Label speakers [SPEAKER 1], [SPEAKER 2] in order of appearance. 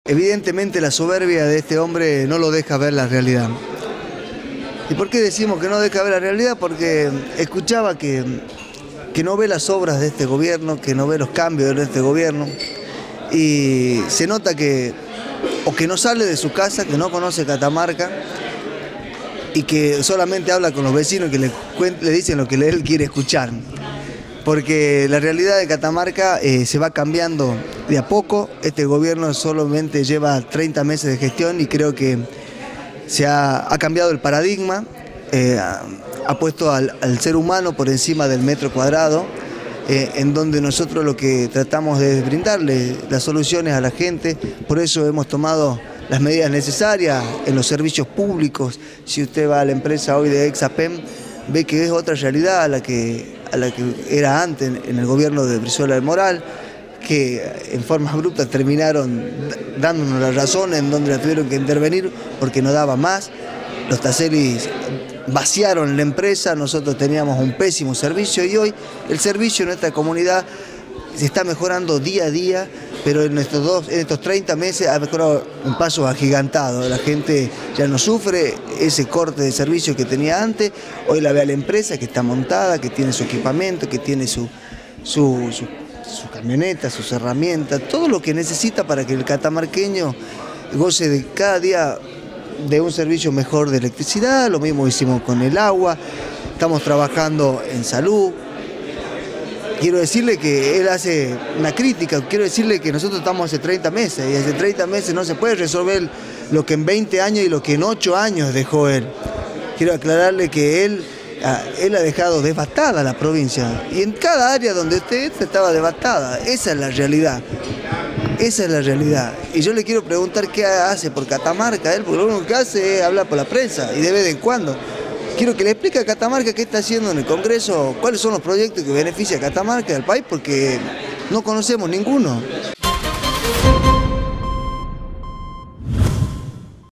[SPEAKER 1] evidentemente la soberbia de este hombre no lo deja ver la realidad. ¿Y por qué decimos que no deja ver la realidad? Porque escuchaba que no ve las obras de este gobierno, que no ve los cambios de este gobierno, y se nota que o que no sale de su casa, que no conoce Catamarca, y que solamente habla con los vecinos que le dicen lo que él quiere escuchar. Porque la realidad de Catamarca se va cambiando de a poco. Este gobierno solamente lleva 30 meses de gestión y creo que ha cambiado el paradigma, ha puesto al ser humano por encima del metro cuadrado, en donde nosotros lo que tratamos de brindarle las soluciones a la gente. Por eso hemos tomado las medidas necesarias en los servicios públicos. Si usted va a la empresa hoy de Exapem, ve que es otra realidad a la que era antes en el gobierno de Brizuela del Moral, que en forma abrupta terminaron dándonos la razón, en donde la tuvieron que intervenir porque no daba más. Los Taselis vaciaron la empresa, nosotros teníamos un pésimo servicio y hoy el servicio en nuestra comunidad se está mejorando día a día, pero en estos 30 meses ha mejorado en pasos agigantados. La gente ya no sufre ese corte de servicio que tenía antes. Hoy la ve a la empresa que está montada, que tiene su equipamiento, que tiene su camioneta, sus herramientas, todo lo que necesita para que el catamarqueño goce de cada día de un servicio mejor de electricidad. Lo mismo hicimos con el agua, estamos trabajando en salud. Quiero decirle que él hace una crítica, quiero decirle que nosotros estamos hace 30 meses y hace 30 meses no se puede resolver lo que en 20 años y lo que en 8 años dejó él. Quiero aclararle que él ha dejado devastada la provincia y en cada área donde usted estaba devastada. Esa es la realidad. Esa es la realidad. Y yo le quiero preguntar qué hace por Catamarca él, porque lo único que hace es hablar por la prensa y de vez en cuando. Quiero que le explique a Catamarca qué está haciendo en el Congreso, cuáles son los proyectos que benefician a Catamarca y al país, porque no conocemos ninguno.